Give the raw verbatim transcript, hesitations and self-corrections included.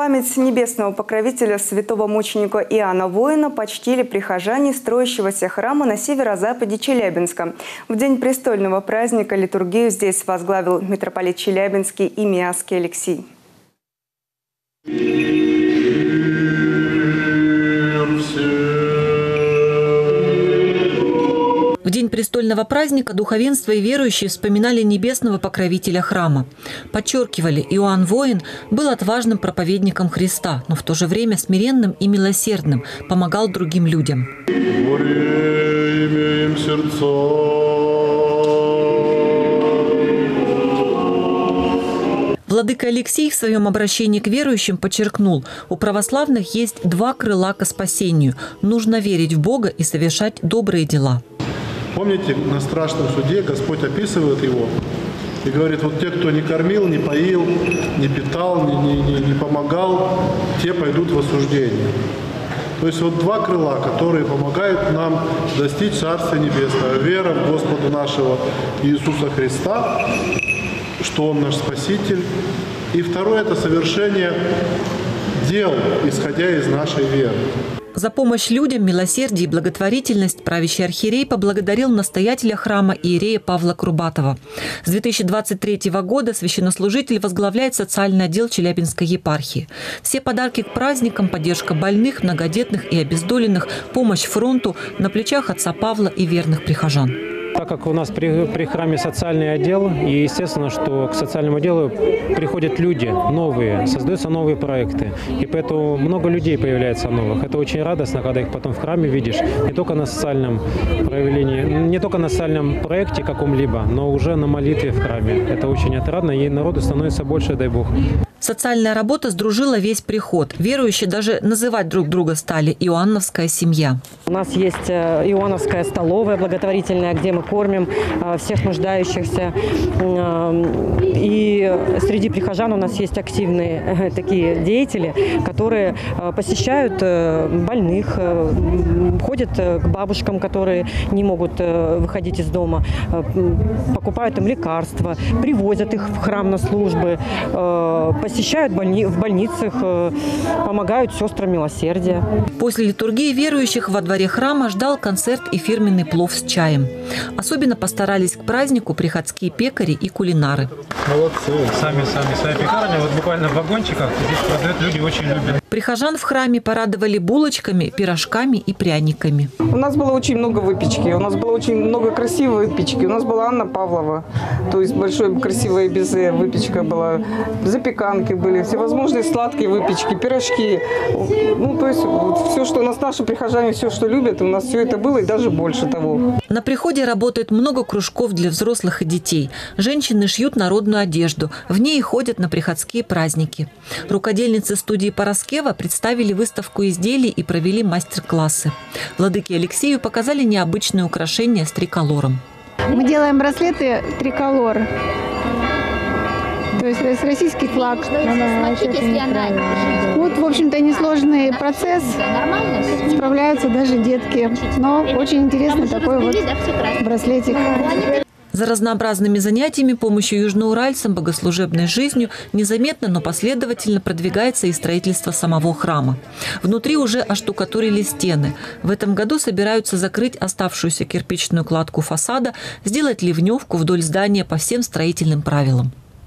Память небесного покровителя святого мученика Иоанна Воина почтили прихожане строящегося храма на северо-западе Челябинска. В день престольного праздника литургию здесь возглавил митрополит Челябинский и Миасский Алексий. В день престольного праздника духовенство и верующие вспоминали небесного покровителя храма. Подчеркивали, Иоанн Воин был отважным проповедником Христа, но в то же время смиренным и милосердным, помогал другим людям. Владыка Алексий в своем обращении к верующим подчеркнул, у православных есть два крыла ко спасению. Нужно верить в Бога и совершать добрые дела. Помните, на страшном суде Господь описывает его и говорит, вот те, кто не кормил, не поил, не питал, не, не, не, не помогал, те пойдут в осуждение. То есть вот два крыла, которые помогают нам достичь Царствия Небесного. Вера в Господа нашего Иисуса Христа, что Он наш Спаситель. И второе – это совершение дел, исходя из нашей веры. За помощь людям, милосердие и благотворительность правящий архиерей поблагодарил настоятеля храма иерея Павла Крубатова. С две тысячи двадцать третьего года священнослужитель возглавляет социальный отдел Челябинской епархии. Все подарки к праздникам, поддержка больных, многодетных и обездоленных, помощь фронту на плечах отца Павла и верных прихожан. Так как у нас при, при храме социальный отдел, и естественно, что к социальному отделу приходят люди новые, создаются новые проекты. И поэтому много людей появляется новых. Это очень радостно, когда их потом в храме видишь. Не только на социальном проявлении, не только на социальном проекте каком-либо, но уже на молитве в храме. Это очень отрадно, и народу становится больше, дай Бог. Социальная работа сдружила весь приход. Верующие даже называть друг друга стали «Иоанновская семья». У нас есть Иоанновская столовая благотворительная, где мы кормим всех нуждающихся. И среди прихожан у нас есть активные такие деятели, которые посещают больных, ходят к бабушкам, которые не могут выходить из дома, покупают им лекарства, привозят их в храм на службы, посещают больни в больницах, помогают сестрам милосердия. После литургии верующих во дворе храма ждал концерт и фирменный плов с чаем. Особенно постарались к празднику приходские пекари и кулинары. Молодцы. Сами, сами, своя пекарня, вот буквально в вагончиках, здесь продают, люди очень любят. Прихожан в храме порадовали булочками, пирожками и пряниками. У нас было очень много выпечки, у нас было очень много красивой выпечки. У нас была Анна Павлова, то есть большое красивое безе, выпечка была, запеканки были, всевозможные сладкие выпечки, пирожки. Ну, то есть вот все, что у нас наши прихожане, все, что любят, у нас все это было и даже больше того. На приходе работает много кружков для взрослых и детей. Женщины шьют народную одежду, в ней ходят на приходские праздники. Рукодельницы студии Пороскева представили выставку изделий и провели мастер-классы. Владыке Алексею показали необычные украшения с триколором. Мы делаем браслеты триколор. То есть это российский флаг. Вот, в общем-то, несложный процесс. Справляются даже детки. Но очень интересный такой вот браслетик. За разнообразными занятиями, помощью южноуральцам, богослужебной жизнью незаметно, но последовательно продвигается и строительство самого храма. Внутри уже оштукатурили стены. В этом году собираются закрыть оставшуюся кирпичную кладку фасада, сделать ливневку вдоль здания по всем строительным правилам.